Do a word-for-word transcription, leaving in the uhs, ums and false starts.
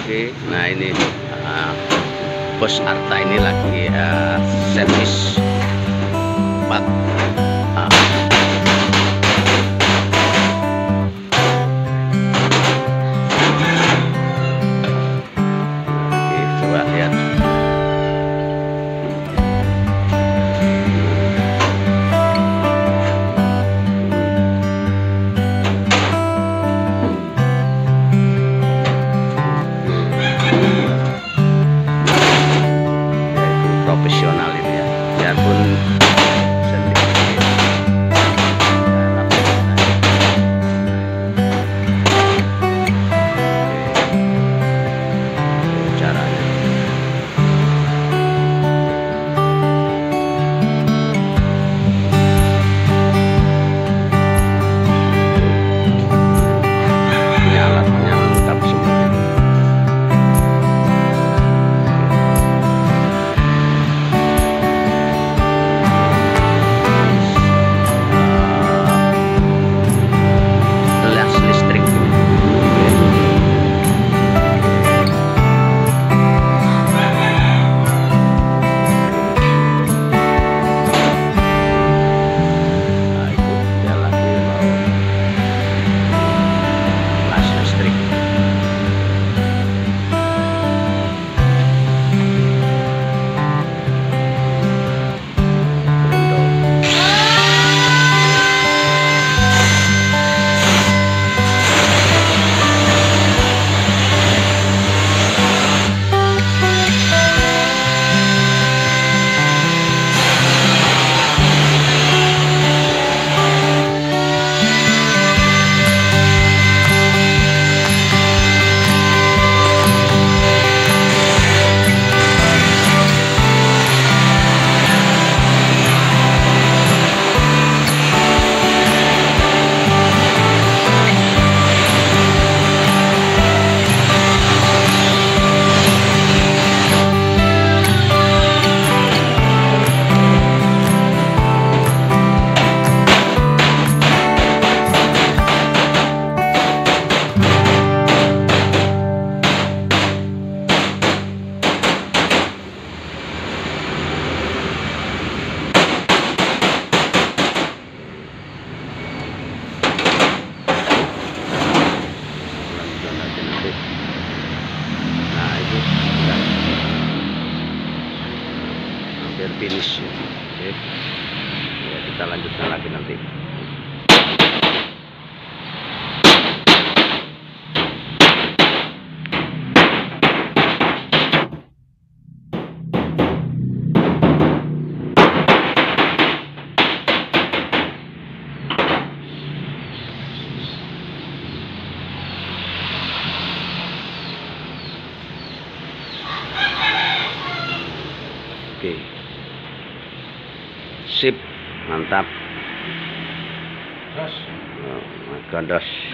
Oke, nah ini uh, Bos Arta ini lagi uh, servis part. Uh. Oke, coba lihat. Profesional ini ya, biarpun sendiri caranya. Ini alatnya lengkap semua. Nah itu sudah hampir finish. Oke, ya, kita lanjutkan lagi nanti. Oke, sip, mantap. Oh, my gosh.